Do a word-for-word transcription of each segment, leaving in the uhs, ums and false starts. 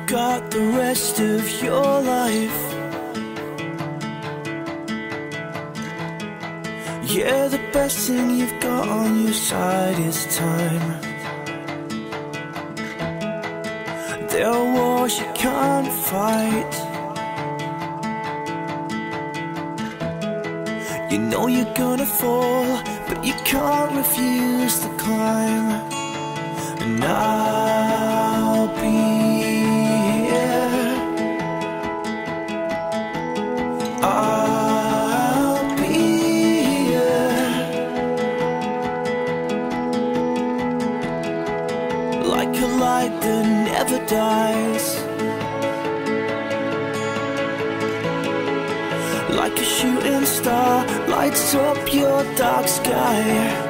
got the rest of your life. Yeah, the best thing you've got on your side is time. There are wars you can't fight. You know you're gonna fall, but you can't refuse to climb. And I'll be here. I'll be here. Like a light that never dies. Like a shooting star lights up your dark sky.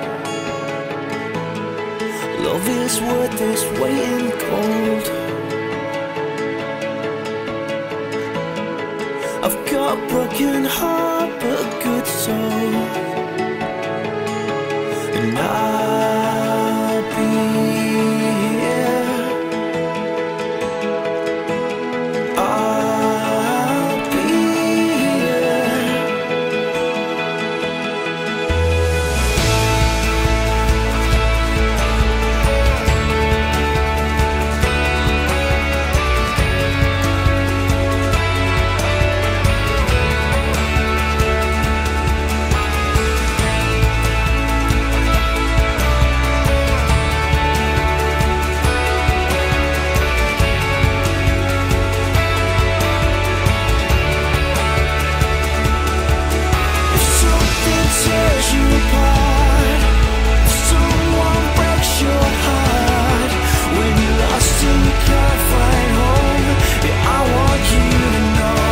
Love is worth its weight in gold. I've got a broken heart but a good soul. And I'll be here. I'll be here. Tears you apart, if someone breaks your heart, when you're lost and you can't find home, yeah, I want you to know.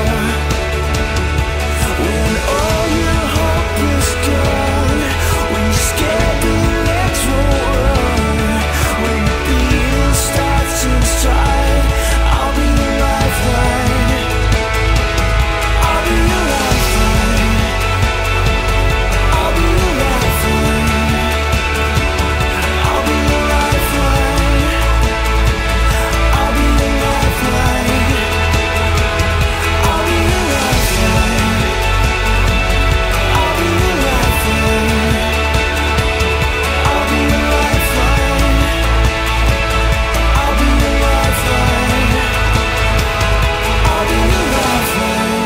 When all your hope is gone, when you're scared the legs won't run, when the beating starts inside, I'll be your lifeline. I'll be your lifeline. I'll be your lifeline. I'll be your lifeline. I'll be your lifeline. I'll be your lifeline. I'll be your lifeline. I'll be your lifeline. I'll be your lifeline. I'll be your lifeline.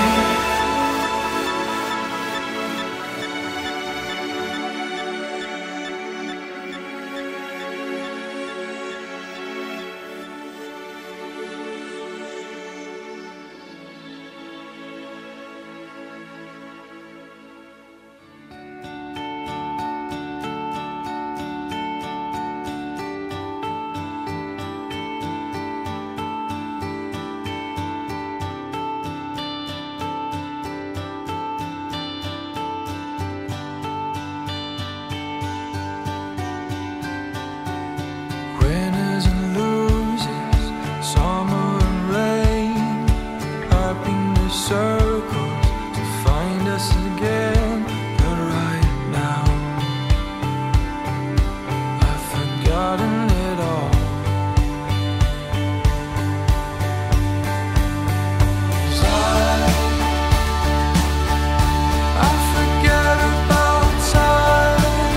Winners and losers, summer and rain, happiness circles to find us again. But right now, I've forgotten it all. 'Cause I, I forget about time.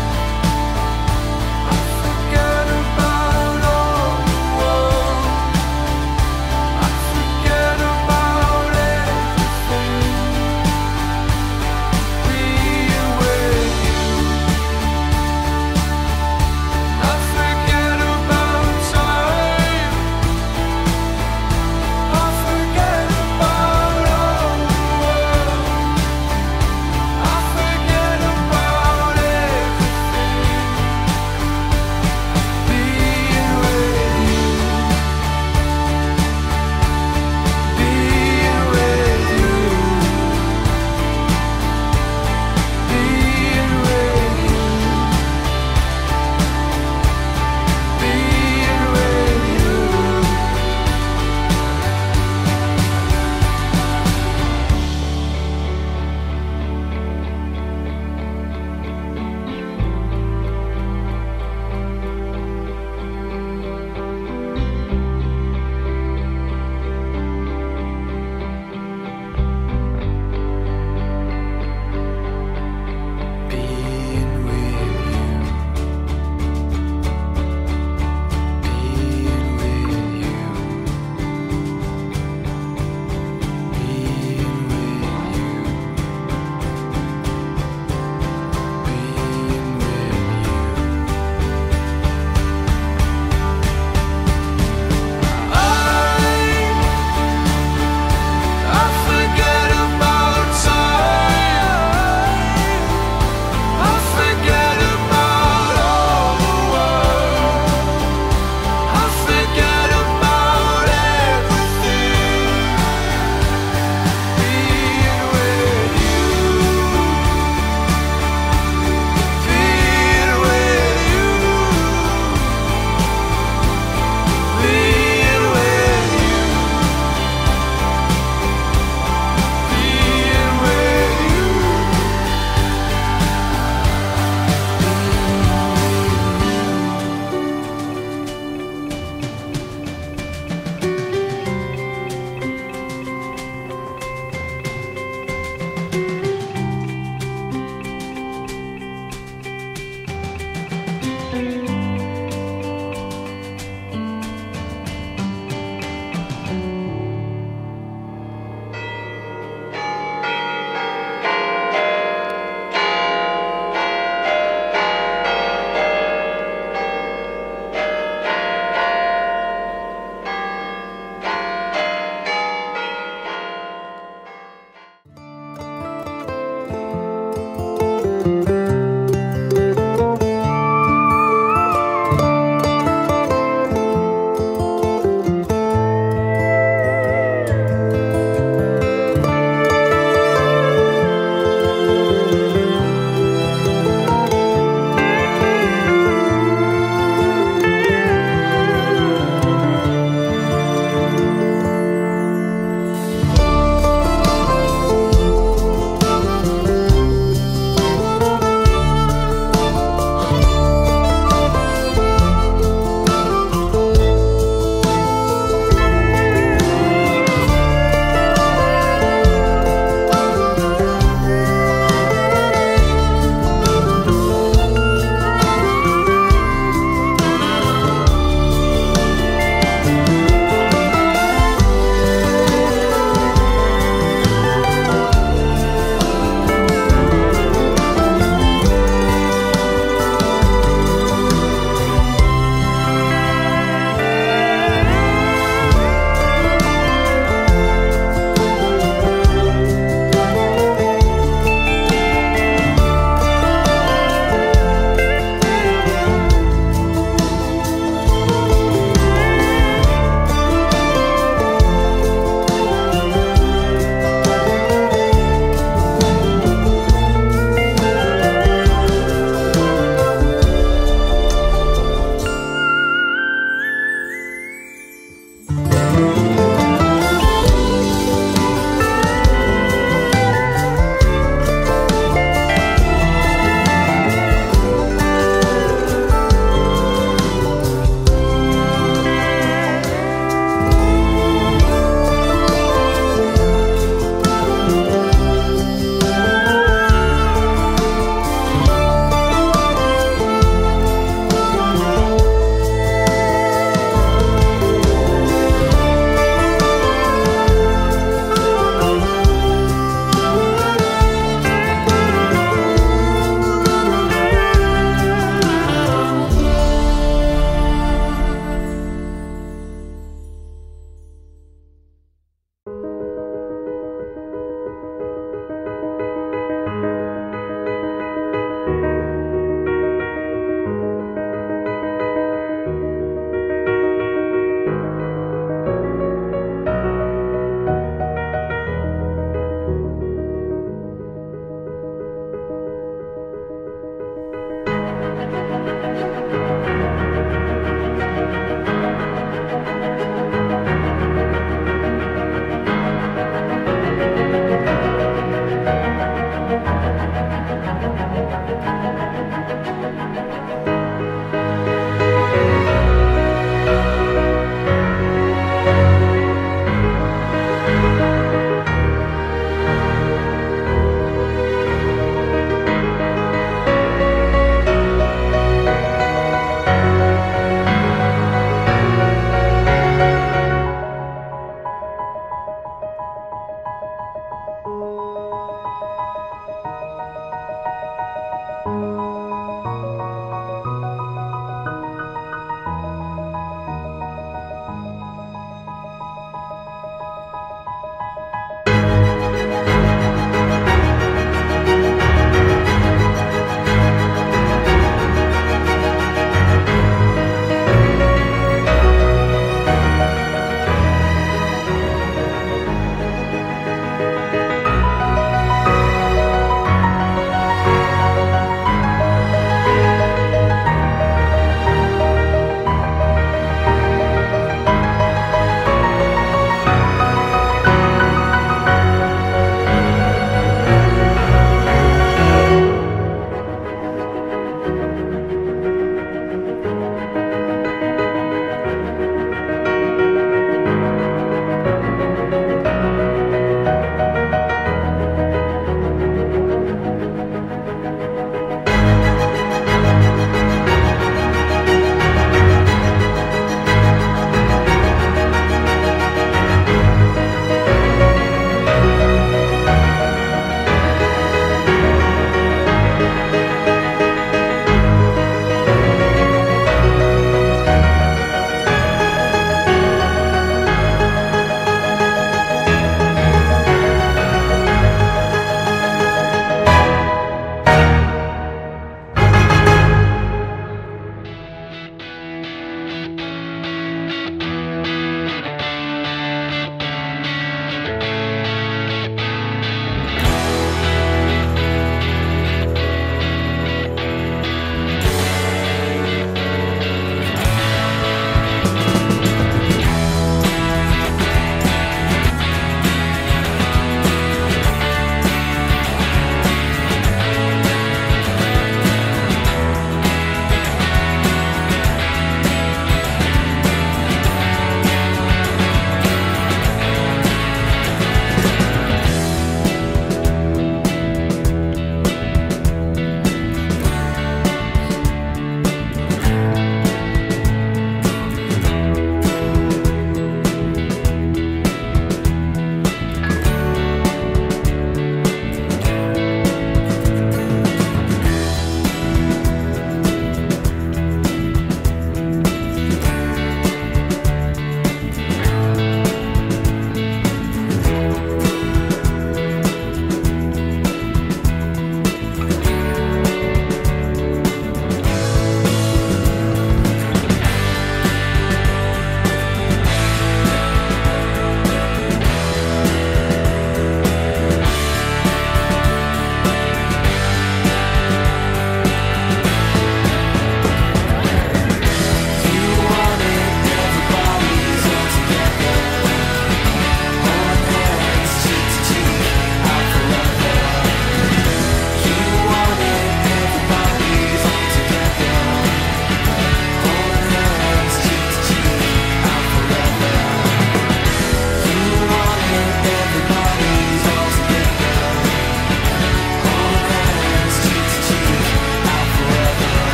I forget about all the world. I forget about everything.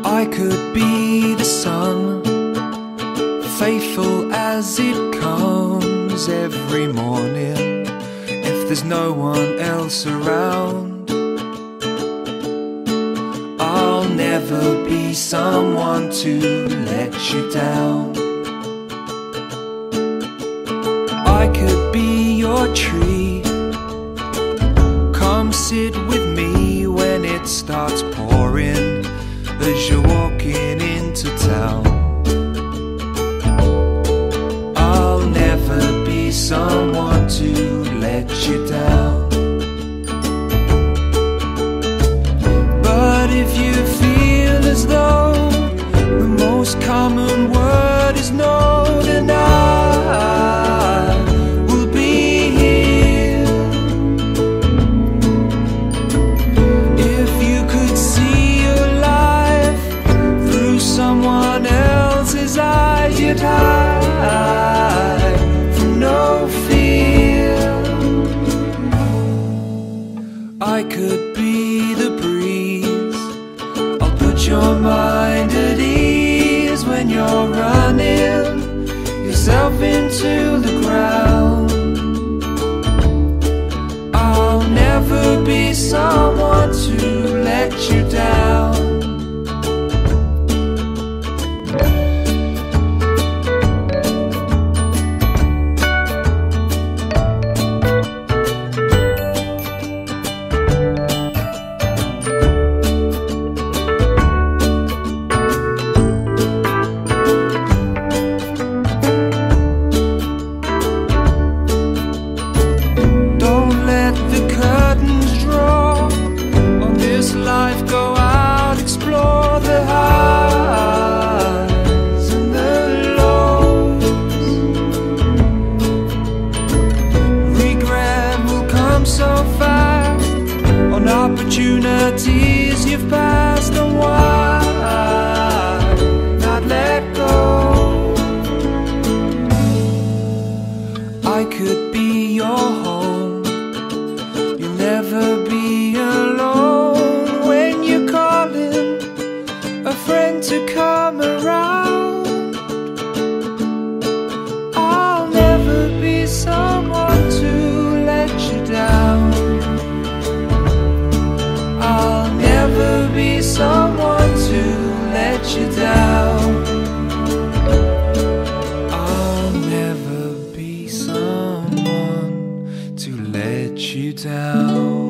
I could be the sun, faithful as it comes every morning. If there's no one else around, I'll never be someone to let you down. I could be your tree, come sit with me when it starts pouring as you're walking into town. I'll never be someone to let you down. But if you feel as though the most common word is no, then I will be here. If you could see your life through someone else's eyes, you'd hide from no fear. I could be the breeze, I'll put your mind at ease when you're running yourself into the ground. I'll never be someone to let you down. Life, go out, explore the highs and the lows. Regret will come so fast on opportunities you've passed, and why not let go? I could be your home, you'll never be alone. A friend to come around. I'll never be someone to let you down. I'll never be someone to let you down. I'll never be someone to let you down.